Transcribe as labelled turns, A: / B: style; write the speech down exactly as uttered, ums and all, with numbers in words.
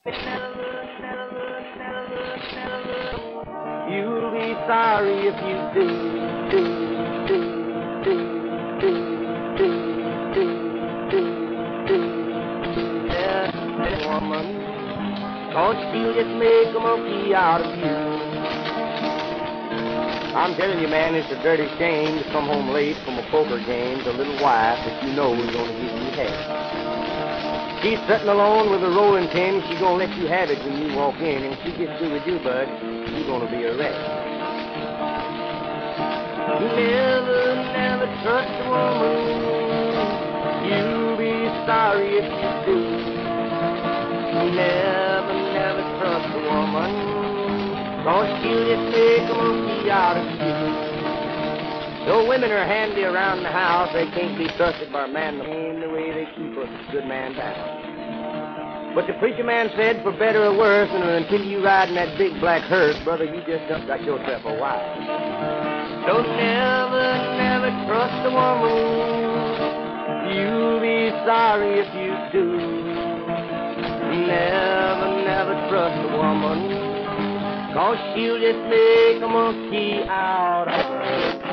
A: You'll be sorry if you do, do, do, do, do, do, do, do, do. Yeah, woman, 'cause she'll just make a monkey out of you. I'm telling you, man, it's a dirty shame to come home late from a poker game to a little wife that you know is going to give you head. She's sitting alone with a rolling pin. She's going to let you have it when you walk in. And if she gets through with you, bud, you're going to be a wreck. Never, never trust a woman. You'll be sorry if you do. Never, never trust a woman, 'cause she'll just make a monkey out of you. Though women are handy around the house, they can't be trusted by a man the way they keep a good man down. But the preacher man said, for better or worse, and until you ride in that big black hearse, brother, you just done got yourself a wife. So never, never trust a woman. You'll be sorry if you do. Never, never trust a woman, 'cause she'll just make a monkey out of her.